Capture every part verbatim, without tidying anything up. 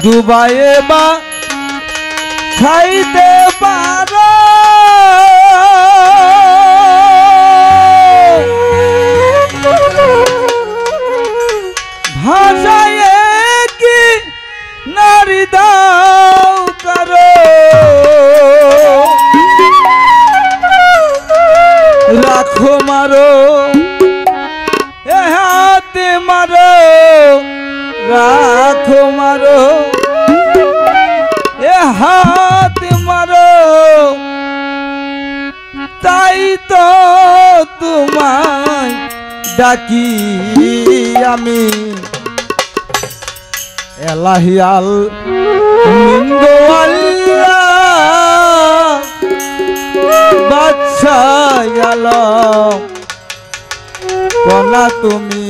ডুবাইয়ে বা খাইতে পারো ভাষায় কি নারী দাও কারো রাখো মারো এ হাতে মারো রাখো মারো এ হাত মারো তাই তো তোমায় ডাকি আমি এলাহি আলামিন গো আল্লাহ বাদশাহ আলম কোনা তুমি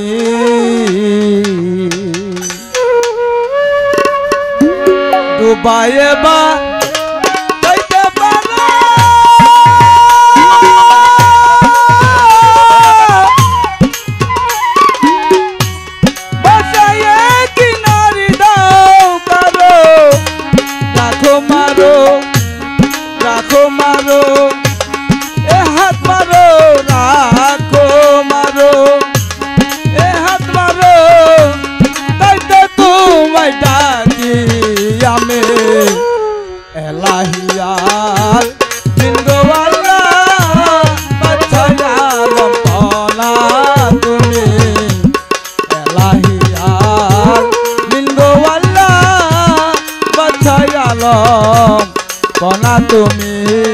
ডুবাইয়ে বা খাইতে পারো ভাষায় কি নারী দাও কারো রাখো মারো রাখো মারো এ হাত মারো রাখো মারো এ হাত মারো তাই তো তোমায় ডাকি আমি এলাহি আলামিন গো আল্লাহ বাদশাহ আলম কোনা তুমি এলাহি আলামিন গো আল্লাহ বাদশাহ আলম কোনা তুমি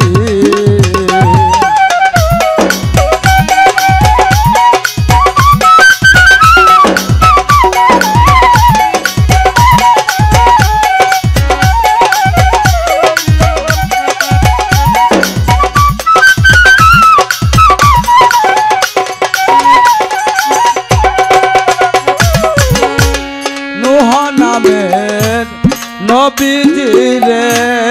নবীজিরে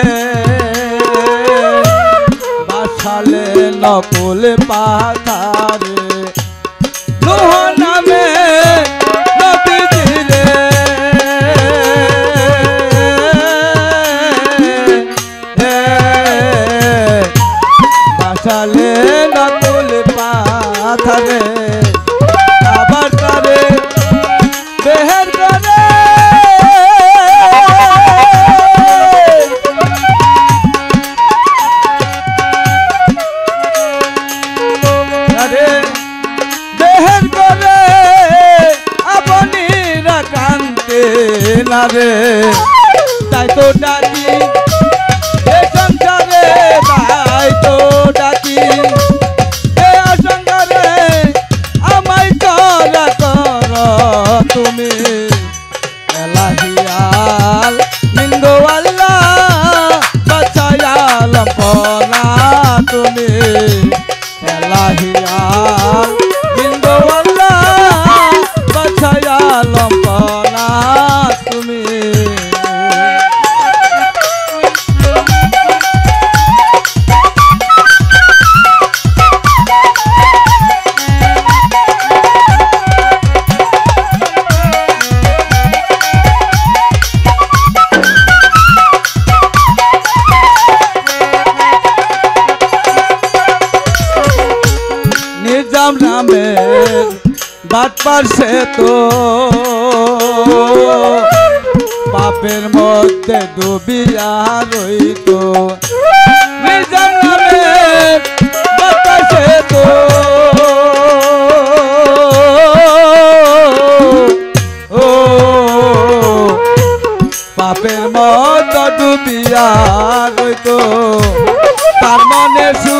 বাসালে নকুল পাথারে নূহ নামে নবীজিরে বাসালে নকুল পাথারে আবার তারে বেহের করে রে তাই তো ডাকি এ সংসারে তাই তো ডাকি এ সংসারে আমায় করা কর তুমি এলাহি আলামিন গো আল্লাহ বাদশাহ আলম কোনা তুমি এলাহি আলামিন গো আল্লাহ বাদশাহ আলম কোনা তুমি নিজাম নামের বাট পারছে তো পাপের মধ্যে ডুবিয়া রইত নিজাম নামের বাট পারছে তো ও পাপের মধ্যে ডুবিয়া রইত তার মনে সু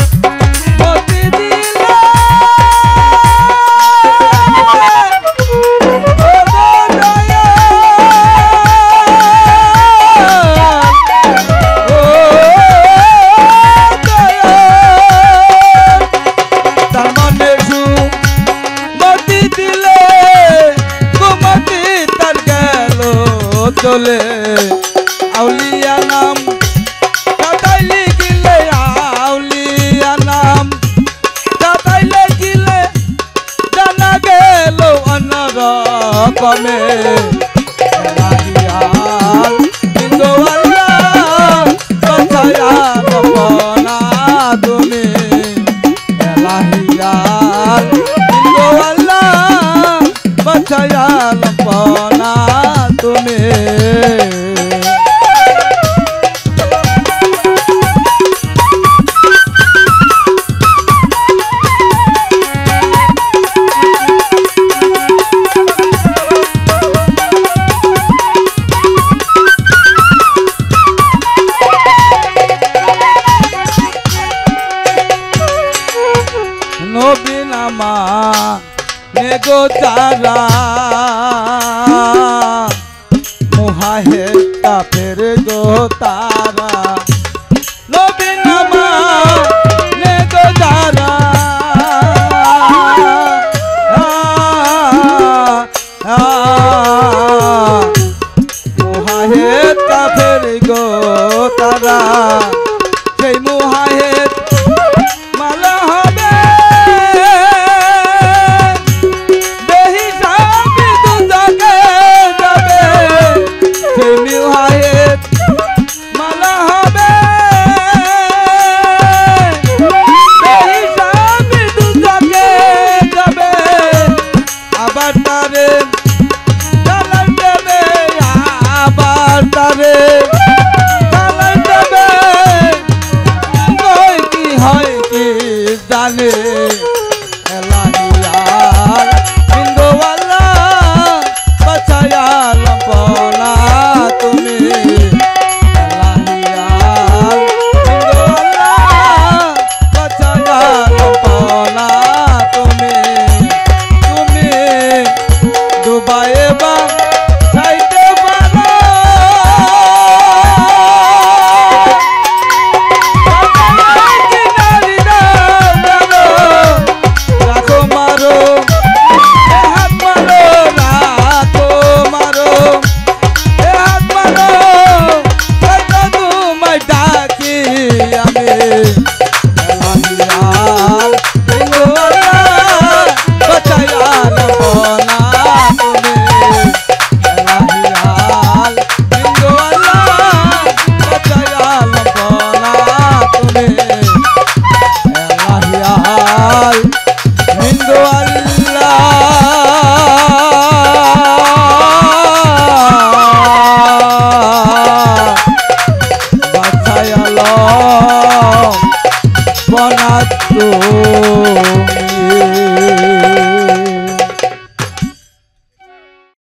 চলে আউলিয়া নাম কাটাইলে গিলে আউলিয়া নাম কাটাইলে গিলে জানা গেল অন্যরকমে এলাহি বাঁচাইয়ালাম পনা তুমি নবীনামা নেগো তারা মুহাহে কাফের গো তারা নবীনামা নেগো তারা মুহাহে কাফের গো তারা সেই মুহাহে মালা হবে জানে এলাহি আলামিন গো আল্লাহ বাঁচাইয়ালাম পনা তুমি এলাহি আলামিন গো আল্লাহ বাঁচাইয়ালাম পনা তুমি তুমি ডুবায়ে বা চাইতে পারো Forhad Hossin